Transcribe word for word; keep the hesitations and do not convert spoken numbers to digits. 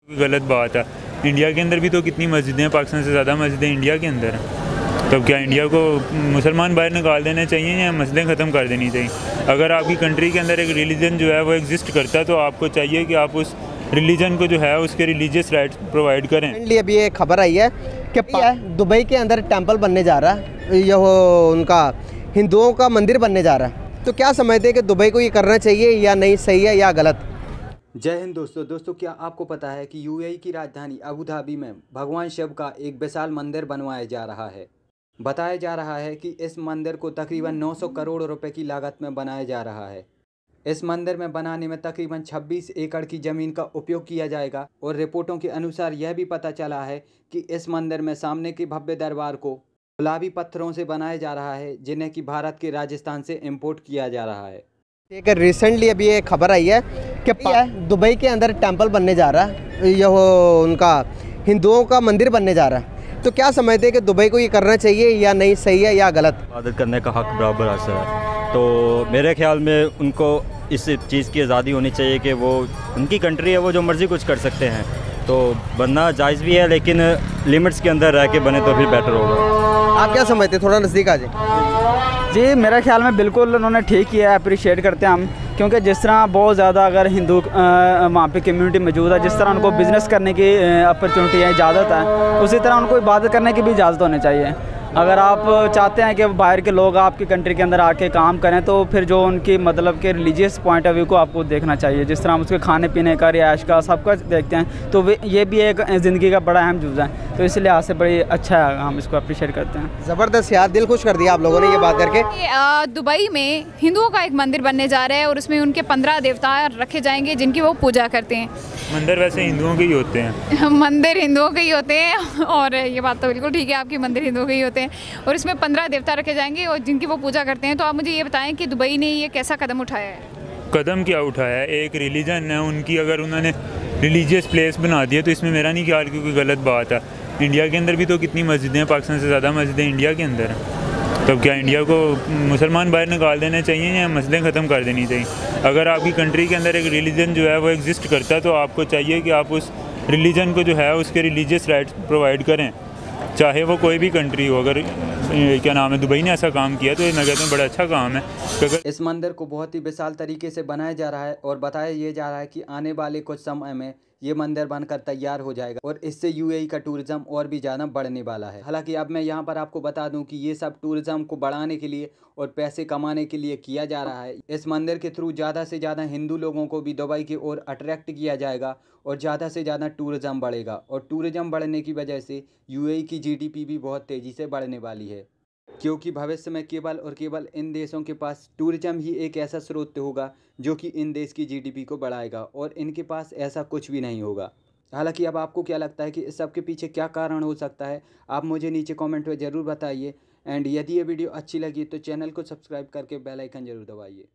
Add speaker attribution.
Speaker 1: गलत बात है। इंडिया के अंदर भी तो कितनी मस्जिदें हैं, पाकिस्तान से ज़्यादा मस्जिदें इंडिया के अंदर हैं। तब क्या इंडिया को मुसलमान बाहर निकाल देने चाहिए या मस्जिदें ख़त्म कर देनी चाहिए? अगर आपकी कंट्री के अंदर एक रिलीजन जो है वो एग्जिस्ट करता है तो आपको चाहिए कि आप उस रिलीजन को जो है उसके रिलीजियस राइट्स प्रोवाइड करें।
Speaker 2: अभी ये खबर आई है कि दुबई के अंदर टेंपल बनने जा रहा है, यह उनका हिंदुओं का मंदिर बनने जा रहा है। तो क्या समझते हैं कि दुबई को ये करना चाहिए या नहीं, सही है या गलत?
Speaker 3: जय हिंद दोस्तों दोस्तों क्या आपको पता है कि यूएई की राजधानी अबू धाबी में भगवान शिव का एक विशाल मंदिर बनवाया जा रहा है। बताया जा रहा है कि इस मंदिर को तकरीबन नौ सौ करोड़ रुपए की लागत में बनाया जा रहा है। इस मंदिर में बनाने में तकरीबन छब्बीस एकड़ की ज़मीन का उपयोग किया जाएगा और रिपोर्टों के अनुसार यह भी पता चला है कि इस मंदिर में सामने के भव्य दरबार को गुलाबी पत्थरों से बनाया जा रहा है, जिन्हें कि भारत के राजस्थान से इम्पोर्ट किया जा रहा है।
Speaker 2: एक रिसेंटली अभी ये खबर आई है कि दुबई के अंदर टेंपल बनने जा रहा है, यह उनका हिंदुओं का मंदिर बनने जा रहा है। तो क्या समझते हैं कि दुबई को ये करना चाहिए या नहीं, सही है या गलत?
Speaker 4: इबादत करने का हक बराबर हासिल है, तो मेरे ख्याल में उनको इस चीज़ की आज़ादी होनी चाहिए कि वो उनकी कंट्री है, वो जो मर्ज़ी कुछ कर सकते हैं। तो बनना जायज़ भी है, लेकिन लिमिट्स के अंदर रह के बने तो फिर बेटर होगा।
Speaker 2: आप क्या समझते हैं, थोड़ा नज़दीक आ जाए?
Speaker 5: जी मेरे ख्याल में बिल्कुल उन्होंने ठीक किया है, अप्रिशिएट करते हैं हम, क्योंकि जिस तरह बहुत ज़्यादा अगर हिंदू वहाँ पे कम्युनिटी मौजूद है, जिस तरह उनको बिज़नेस करने की अपॉर्चुनिटी है, इजाज़त है, उसी तरह उनको इबादत करने की भी इजाज़त होनी चाहिए। अगर आप चाहते हैं कि बाहर के लोग आपकी कंट्री के अंदर आके काम करें तो फिर जो उनकी मतलब के रिलीजियस पॉइंट ऑफ व्यू को आपको देखना चाहिए। जिस तरह हम उसके खाने पीने का, रिहाइश का, सबका देखते हैं, तो ये भी एक ज़िंदगी का बड़ा अहम जुज़ है। तो इसलिए लिहाज से बड़ी अच्छा है, हम इसको अप्रिशिएट करते हैं।
Speaker 2: ज़बरदस्त यार, दिल खुश कर दिया आप लोगों ने ये बात करके।
Speaker 6: दुबई में हिंदुओं का एक मंदिर बनने जा रहा है और उसमें उनके पंद्रह देवता रखे जाएंगे जिनकी वो पूजा करते हैं।
Speaker 1: मंदिर वैसे हिंदुओं के ही होते हैं।
Speaker 6: मंदिर हिंदुओं के ही होते हैं और ये बात तो बिल्कुल ठीक है आपकी, मंदिर हिंदुओं के ही होते हैं और इसमें पंद्रह देवता रखे जाएंगे और जिनकी वो पूजा करते हैं। तो आप मुझे ये बताएं कि दुबई ने ये कैसा कदम उठाया है?
Speaker 1: कदम क्या उठाया है, एक रिलीजन है उनकी, अगर उन्होंने रिलीजियस प्लेस बना दिया तो इसमें मेरा नहीं ख्याल कि कोई गलत बात है। इंडिया के अंदर भी तो कितनी मस्जिदें हैं, पाकिस्तान से ज़्यादा मस्जिदें इंडिया के अंदर हैं। तब क्या इंडिया को मुसलमान बाहर निकाल देने चाहिए या मस्जिदें ख़त्म कर देनी चाहिए? अगर आपकी कंट्री के अंदर एक रिलीजन जो है वो एग्जिस्ट करता है तो आपको चाहिए कि आप उस रिलीजन को जो है उसके रिलीजियस राइट्स प्रोवाइड करें, चाहे वो कोई भी कंट्री हो। अगर क्या नाम है, दुबई ने ऐसा काम किया तो मैं कहता हूँ बड़ा अच्छा काम है। अगर
Speaker 3: इस मंदिर को बहुत ही विशाल तरीके से बनाया जा रहा है और बताया ये जा रहा है कि आने वाले कुछ समय में ये मंदिर बनकर तैयार हो जाएगा और इससे यूएई का टूरिज्म और भी ज़्यादा बढ़ने वाला है। हालांकि अब मैं यहाँ पर आपको बता दूं कि ये सब टूरिज्म को बढ़ाने के लिए और पैसे कमाने के लिए किया जा रहा है। इस मंदिर के थ्रू ज़्यादा से ज़्यादा हिंदू लोगों को भी दुबई की ओर अट्रैक्ट किया जाएगा और ज़्यादा से ज़्यादा टूरिज्म बढ़ेगा और टूरिज्म बढ़ने की वजह से यूएई की जीडीपी भी बहुत तेज़ी से बढ़ने वाली है, क्योंकि भविष्य में केवल और केवल इन देशों के पास टूरिज्म ही एक ऐसा स्रोत होगा जो कि इन देश की जीडीपी को बढ़ाएगा और इनके पास ऐसा कुछ भी नहीं होगा। हालांकि अब आपको क्या लगता है कि इस सब के पीछे क्या कारण हो सकता है, आप मुझे नीचे कमेंट में ज़रूर बताइए। एंड यदि ये वीडियो अच्छी लगी तो चैनल को सब्सक्राइब करके बेल आइकन जरूर दबाइए।